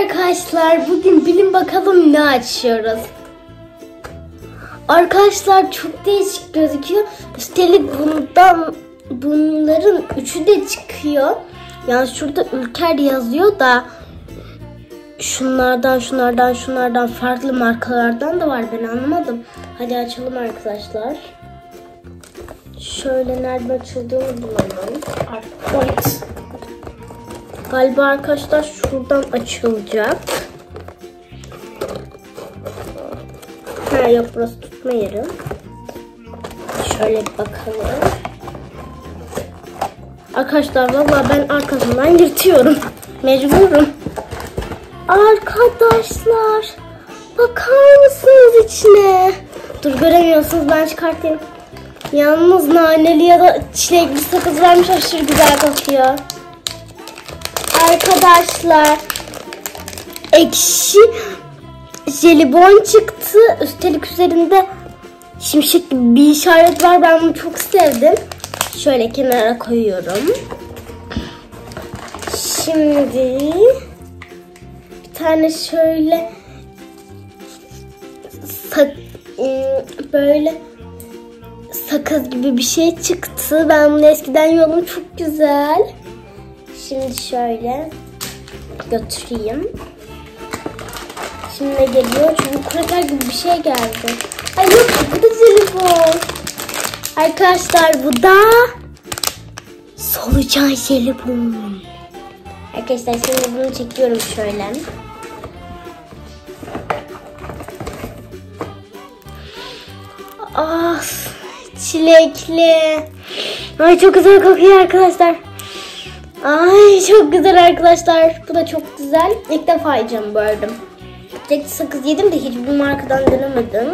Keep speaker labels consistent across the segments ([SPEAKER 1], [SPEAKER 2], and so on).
[SPEAKER 1] arkadaşlar, bugün bilin bakalım ne açıyoruz. Arkadaşlar çok değişik gözüküyor. Üstelik bunların üçü de çıkıyor. Yani şurada Ülker yazıyor da şunlardan farklı markalardan da var, ben anlamadım. Hadi açalım arkadaşlar. Şöyle nereden açıldığını bulalım. Evet. Galiba arkadaşlar şuradan açılacak. Ha yok, burası tutma yeri. Şöyle bir bakalım. Arkadaşlar vallahi ben arkasından yırtıyorum. Mecburum. Arkadaşlar bakar mısınız içine? Dur, göremiyorsunuz, ben çıkartayım. Yalnız naneli ya da çilekli sakız vermiş, aşırı güzel kokuyor. Arkadaşlar ekşi jelibon çıktı. Üstelik üzerinde şimşek gibi bir işaret var. Ben bunu çok sevdim. Şöyle kenara koyuyorum. Şimdi bir tane şöyle böyle sakız gibi bir şey çıktı. Ben bunu eskiden yiyordum. Çok güzel. Şimdi şöyle götüreyim. Şimdi ne geliyor? Çubuk kraker gibi bir şey geldi. Ay yok, bu da jelibon. Arkadaşlar bu da solucan jelibon. Arkadaşlar şimdi bunu çekiyorum şöyle. Ah, çilekli. Ay çok güzel kokuyor arkadaşlar. Ay çok güzel arkadaşlar. Bu da çok güzel. İlk defa yiyeceğim bu arada. Çilekli sakız yedim de hiçbir markadan denemedim.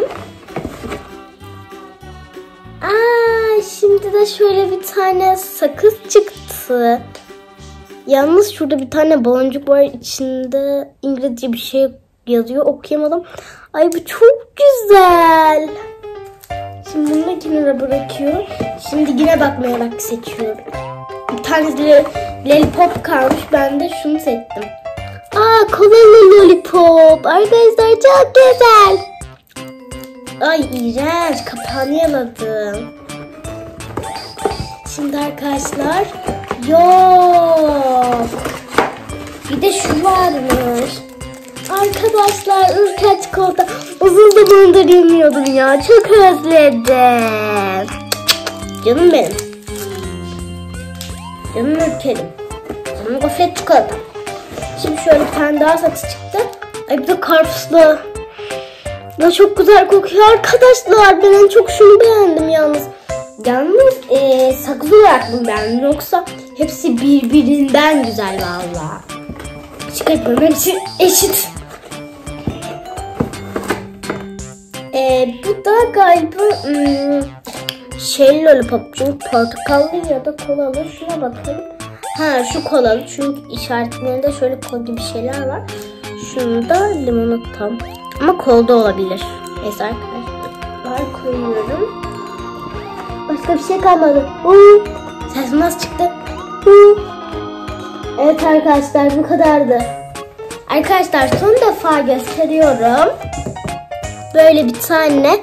[SPEAKER 1] Şimdi de şöyle bir tane sakız çıktı. Yalnız şurada bir tane baloncuk var. İçinde İngilizce bir şey yazıyor. Okuyamadım. Ay bu çok güzel. Şimdi bunu da kenara bırakıyorum. Şimdi yine bakmayarak seçiyorum. Bir tane lollipop kalmış. Ben de şunu seçtim. Kolalı lollipop. Arkadaşlar çok güzel. Ay iğrenç. Kapağını yaladım. Şimdi arkadaşlar yok. Bir de şu varmış. Arkadaşlar Ülker çikolata. Uzun zamandır yemiyordum ya. Çok özledim. Canım benim. Canım Ülker'im. Canım gofret çikolata. Şimdi şöyle bir tane daha sakız çıktı. Ay bir de karpuzlu. Ya çok güzel kokuyor arkadaşlar. Ben en çok şunu beğendim yalnız. Yalnız sakız olarak mı beğendim, yoksa hepsi birbirinden güzel valla. Çıkartmam, hepsi eşit. Bu da galiba lollipop, çünkü portakallı ya da kolalı. Şuna bakalım. Ha şu kolalı, çünkü işaretlerinde şöyle kol gibi şeyler var. Şunu da limonata. Ama kolda olabilir. Neyse arkadaşlar koyuyorum. Başka bir şey kalmadı. Ses nasıl çıktı? Evet arkadaşlar bu kadardı. Arkadaşlar son defa gösteriyorum. Böyle bir tane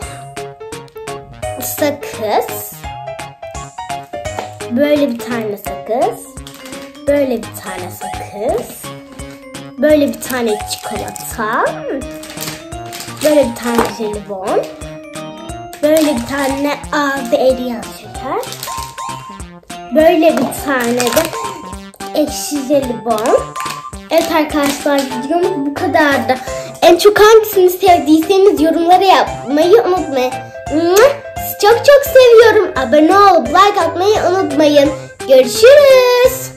[SPEAKER 1] sakız. Böyle bir tane sakız. Böyle bir tane sakız. Böyle bir tane çikolata. Böyle bir tane jelibon. Böyle bir tane ağzı eriyen şeker. Böyle bir tane de ekşi jelibon. Evet arkadaşlar videomuz bu kadardı. En çok hangisini sevdiyseniz yorumlara yapmayı unutmayın. Sizi çok çok seviyorum. Abone olup like atmayı unutmayın. Görüşürüz.